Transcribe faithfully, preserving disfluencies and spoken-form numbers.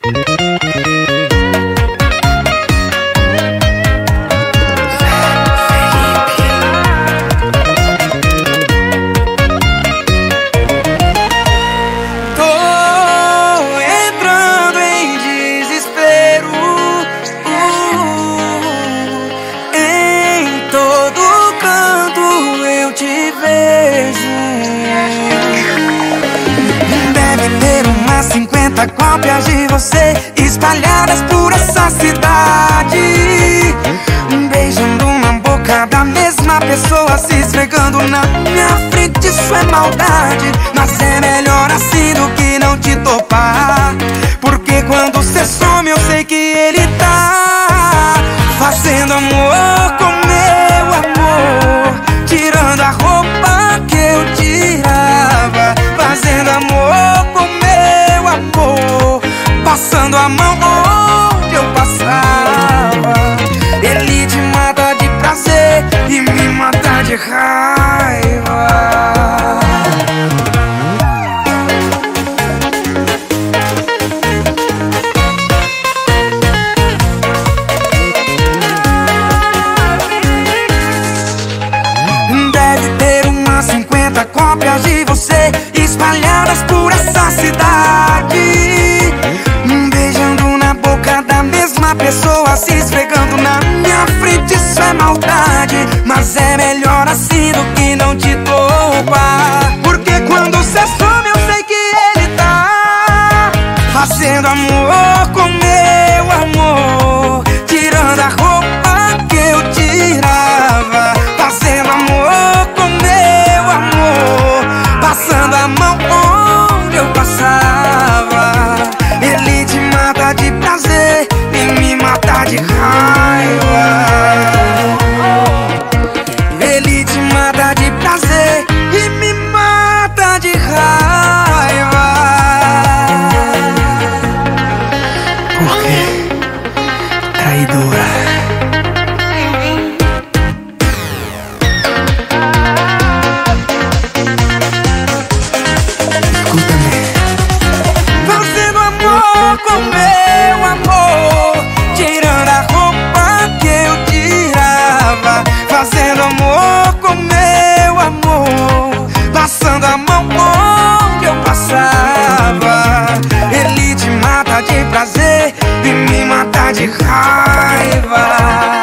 Cópias de você espalhadas por essa cidade, beijando na boca da mesma pessoa, se esfregando na minha frente. Isso é maldade, mas é melhor assim do que não te topar. Porque quando cê some eu sei que ele tá fazendo amor com meu amor, tirando a roupa que eu tirava, fazendo amor com meu amor, passando a mão onde eu passava. Ele te mata de prazer e me mata de raiva. Deve ter umas cinquenta cópias de você espalhadas por essa cidade, beijando na boca da mesma pessoa, se esfregando na minha frente. Isso é maldade, mas é melhor assim do que não te topar. Porque quando cê some eu sei que ele tá fazendo amor com meu amor, tirando a roupa que eu tirava, fazendo amor com meu amor, passando a mão onde eu passava. Ele te mata de prazer e me mata de raiva. Ele te mata de prazer e me mata de raiva. Por quê, traidora? Fazendo amor com meu amor, tirando a roupa que eu tirava, fazendo amor com meu amor, passando a mão onde eu passava. Ele te mata de prazer e me mata de raiva.